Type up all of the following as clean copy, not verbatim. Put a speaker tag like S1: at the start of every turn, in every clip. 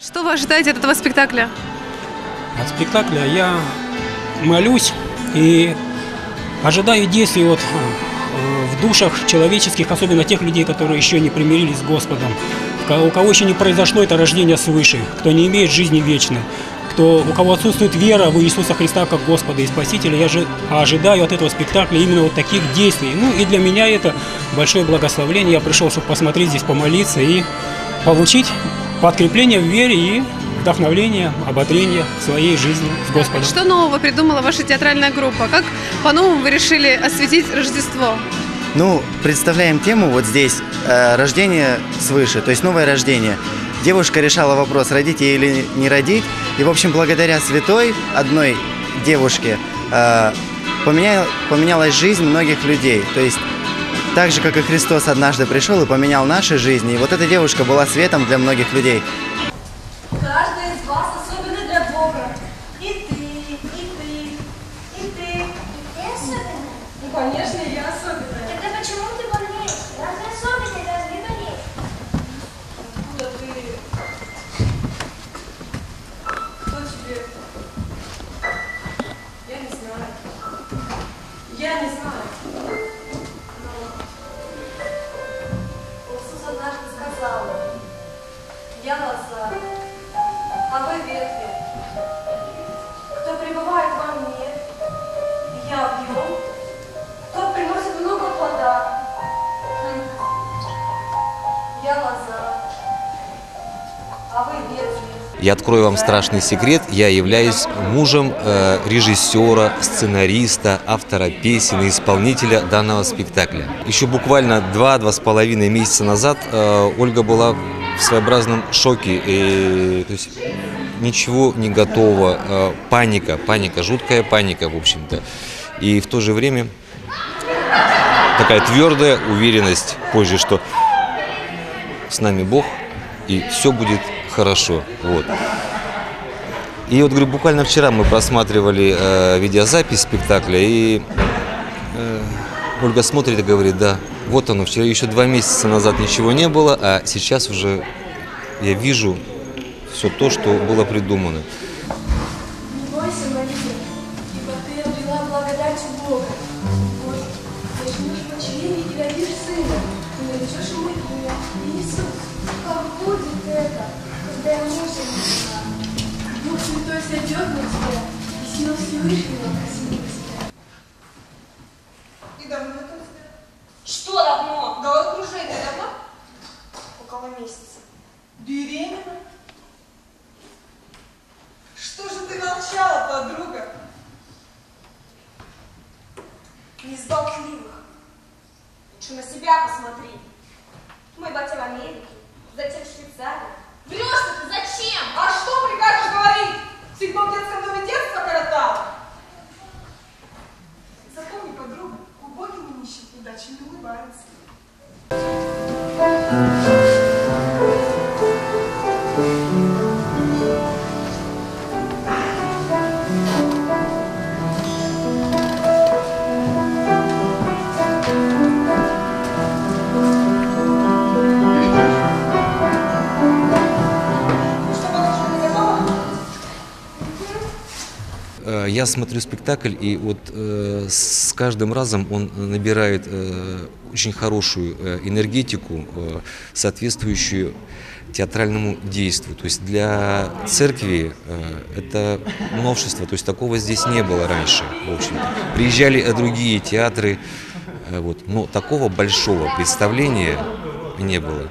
S1: Что вы ожидаете от этого спектакля?
S2: От спектакля я молюсь и ожидаю действий в душах человеческих, особенно тех людей, которые еще не примирились с Господом, у кого еще не произошло это рождение свыше, кто не имеет жизни вечной, у кого отсутствует вера в Иисуса Христа как Господа и Спасителя. Я же ожидаю от этого спектакля именно вот таких действий. Ну и для меня это большое благословение. Я пришел, чтобы посмотреть здесь, помолиться и получить подкрепление в вере и вдохновление, ободрение в своей жизни с Господом.
S1: Что нового придумала ваша театральная группа? Как по-новому вы решили осветить Рождество?
S3: Ну, представляем тему вот здесь рождение свыше, то есть новое рождение. Девушка решала вопрос, родить ей или не родить. И, в общем, благодаря святой одной девушке поменялась жизнь многих людей. То есть так же, как и Христос однажды пришел и поменял наши жизни. И вот эта девушка была светом для многих людей.
S4: Каждый из вас особенный для Бога. И ты, и ты, и ты.
S5: И ты особенная?
S4: Ну, конечно, и я особенная.
S5: Тогда почему ты болеешь? Разве особенный, разве болеешь?
S4: Откуда ты? Кто тебе? Я не знаю. Я не знаю. Но Иисус однажды сказал: я лоза, а вы ветви. Кто пребывает во мне, и я в нем, тот приносит много плода. Я лоза, а вы ветви.
S6: Я открою вам страшный секрет. Я являюсь мужем режиссера, сценариста, автора песен и исполнителя данного спектакля. Еще буквально 2–2,5 месяца назад Ольга была в своеобразном шоке. То есть ничего не готово. Паника, жуткая паника, в общем-то. И в то же время такая твердая уверенность позже, что с нами Бог, и все будет хорошо. Вот. И вот, говорю, буквально вчера мы просматривали видеозапись спектакля, и Ольга смотрит и говорит: да, вот оно, вчера еще 2 месяца назад ничего не было, а сейчас уже я вижу все то, что было придумано.
S4: Не бойся, Мария, ибо ты обрела благодать у Бога. Вот, зачнешь в чреве и родишь сына, и наречешь ему имя Иисус.
S5: Как будет это, когда я мужа не знаю?
S4: Дух Святой сойдет на тебя, и сила Всевышнего коснется тебя.
S7: И давно это у тебя?
S4: Что давно?
S7: Головокружение давно?
S4: Около месяца.
S7: Беременна? Что же ты молчала, подруга?
S4: Не с болтливых. Лучше на себя посмотри. Мой батя в Америке, затем в Швейцарии.
S7: Врешь ты зачем? А что прикажешь говорить? Всегда в детском доме детство коротала? Запомни, подруга, глубоким нищим удача не улыбается.
S6: Я смотрю спектакль, и вот с каждым разом он набирает очень хорошую энергетику, соответствующую театральному действию. То есть для церкви это новшество, то есть такого здесь не было раньше, в общем-то. Приезжали другие театры, вот, но такого большого представления не было.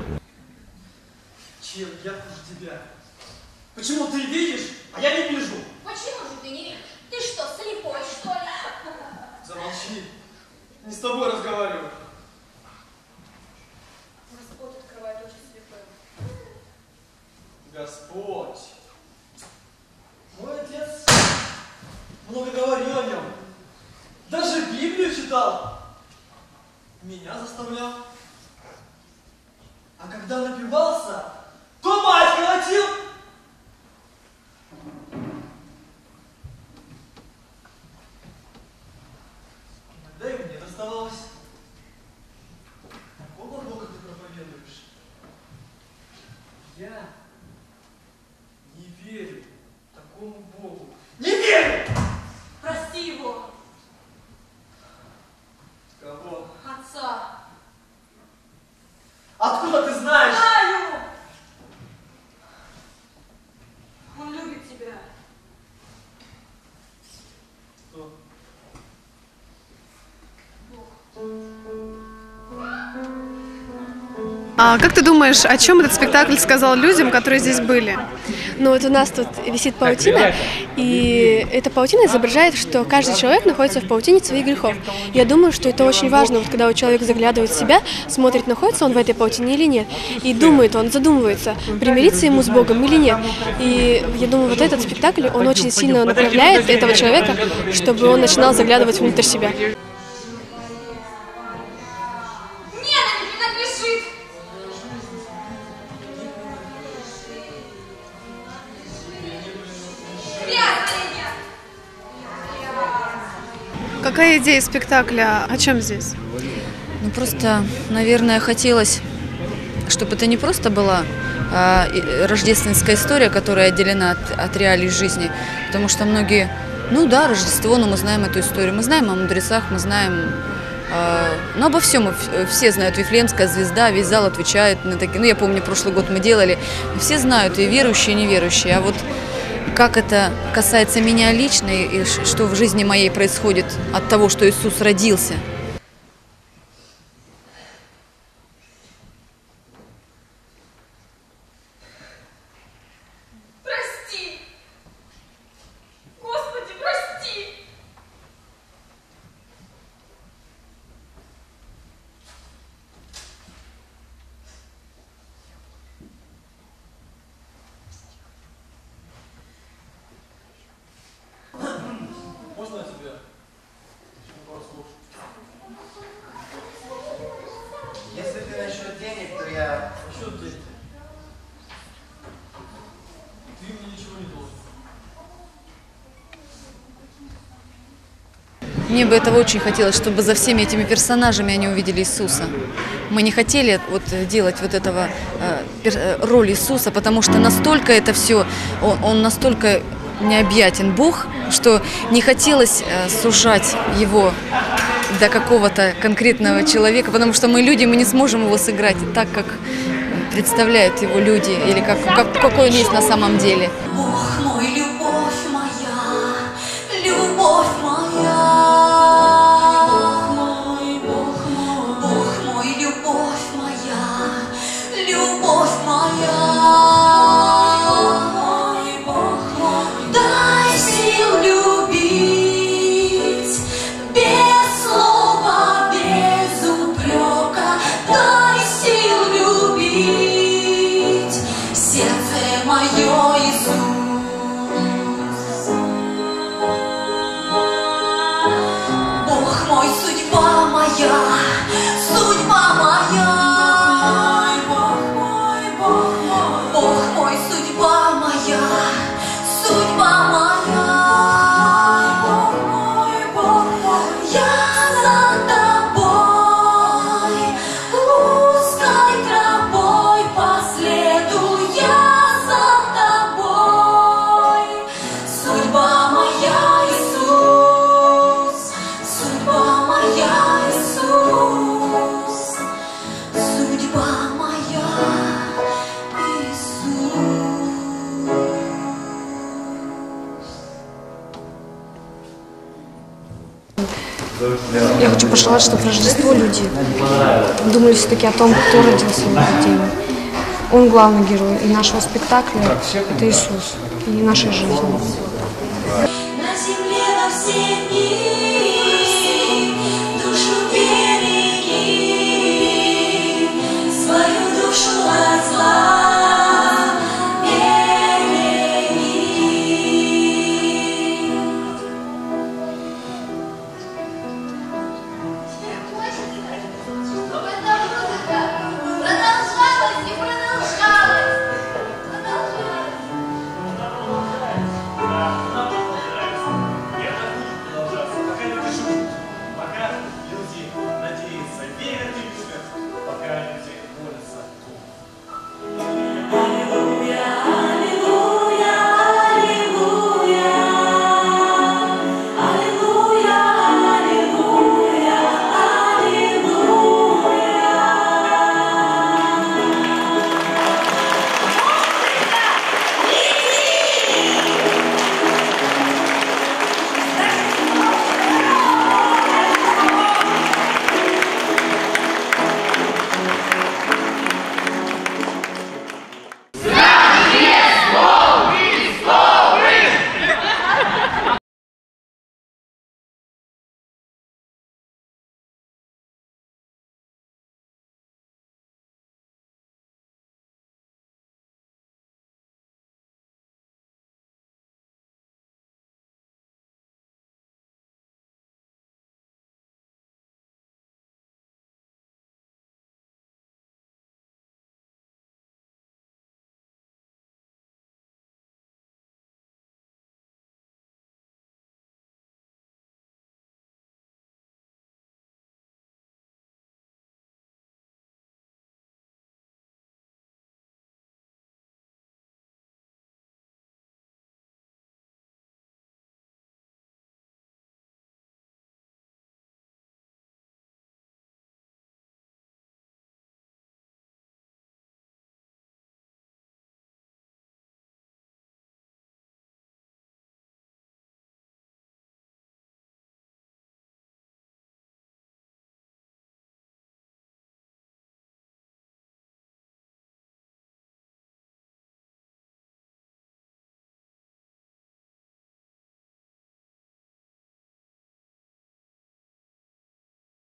S8: Чем я хуже тебя? Почему ты видишь, а я не вижу?
S5: Почему же ты не видишь? Ты что, слепой, что ли?
S8: Замолчи. Не с тобой разговариваю.
S4: Господь открывает очи слепым.
S8: Господь. Мой отец много говорил о нем. Даже Библию читал. Меня заставлял. А когда напивался, то мать колотил. Иногда и мне доставалось. Такого Бога ты проповедуешь. Я верю такому Богу. Не верю!
S7: Прости его.
S8: Кого?
S7: Отца.
S8: Откуда ты знаешь?
S7: Знаю! Он любит тебя.
S8: Кто?
S1: А как ты думаешь, о чем этот спектакль сказал людям, которые здесь были?
S4: Ну вот у нас тут висит паутина, и эта паутина изображает, что каждый человек находится в паутине своих грехов. Я думаю, что это очень важно, вот когда человек заглядывает в себя, смотрит, находится он в этой паутине или нет, и думает, он задумывается, примириться ему с Богом или нет. И я думаю, вот этот спектакль, он очень сильно направляет этого человека, чтобы он начинал заглядывать внутрь себя.
S1: Какая идея спектакля? О чем здесь?
S9: Ну просто, наверное, хотелось, чтобы это не просто была рождественская история, которая отделена от реалий жизни, потому что многие, ну да, Рождество, но мы знаем эту историю, мы знаем о мудрецах, мы знаем, ну обо всем, все знают, Вифлеемская звезда, весь зал отвечает на такие, ну я помню, прошлый год мы делали, все знают, и верующие, и неверующие, а вот как это касается меня лично, и что в жизни моей происходит от того, что Иисус родился.
S7: Прости! Господи, прости!
S8: Можно я тебя послушаю?
S3: Если ты насчет денег, то я...
S8: Насчет денег. Ты мне ничего не должен.
S9: Мне бы этого очень хотелось, чтобы за всеми этими персонажами они увидели Иисуса. Мы не хотели вот делать вот этого роль Иисуса, потому что настолько это все, он настолько необъятен Бог, что не хотелось сужать его до какого-то конкретного человека, потому что мы люди, мы не сможем его сыграть так, как представляют его люди, или какой он есть на самом деле.
S10: Бог мой, любовь моя, любовь моя. Бог мой, любовь моя, любовь моя. Дай сил любить, без слова, без упрека. Дай сил любить, сердце мое, Иисус. Бог мой, судьба моя, судьба моя. Бог мой, судьба моя, судьба моя. Я за тобой, узкой тропой по следу. Я за тобой, судьба моя, Иисус. Судьба моя, Иисус. Судьба моя, Иисус.
S4: Я хочу пожелать, чтобы в Рождество люди думали все-таки о том, кто родился в этот день. Он главный герой и нашего спектакля, это Иисус, и нашей жизни.
S10: На земле во все дни душу береги, свою душу от зла.